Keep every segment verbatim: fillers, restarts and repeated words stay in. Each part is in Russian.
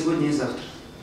сегодня и завтра.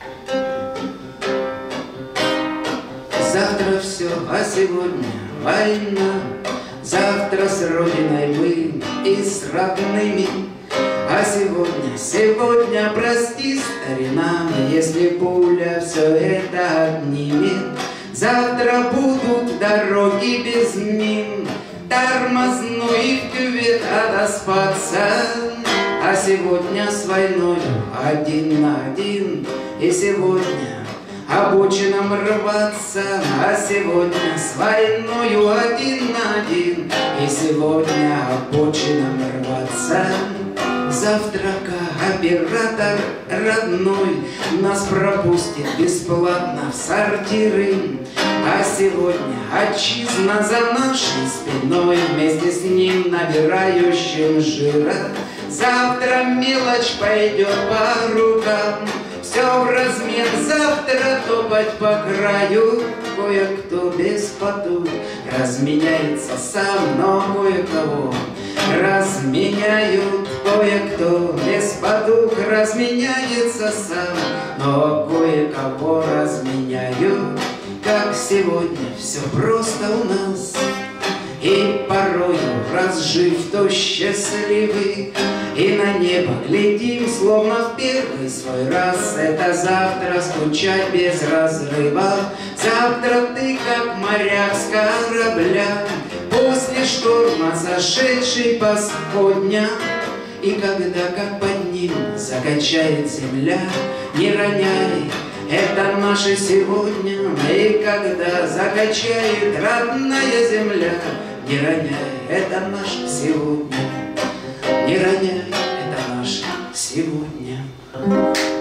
Завтра все, а сегодня война. Завтра с Родиной мы и с родными. А сегодня, сегодня, прости, старина, если пуля все это отнимет. Завтра будут дороги без мин, тормозной в кювет отоспаться. А сегодня с войною один на один. И сегодня обочинам рваться. А сегодня с войною один на один. И сегодня обочинам рваться. Завтра кооператор родной нас пропустит бесплатно в сортиры. А сегодня отчизна за нашей спиной, вместе с ним набирающим жира. Завтра мелочь пойдет по рукам, все в размен, завтра топать по краю. Кое-кто без поту разменяется сам, но кое-кого разменяют. Кое-кто без подуг разменяется сам, но кое-кого разменяют. Как сегодня все просто у нас, и порою, разжив, то счастливы, и на небо глядим, словно в первый свой раз. Это завтра скучать без разрыва. Завтра ты, как моряк с корабля, после шторма зашедший по сходням. И когда, как под ним, закачает земля, не роняй, это наше сегодня. И когда закачает родная земля, не роняй, это наше сегодня. Не роняй, это наше сегодня.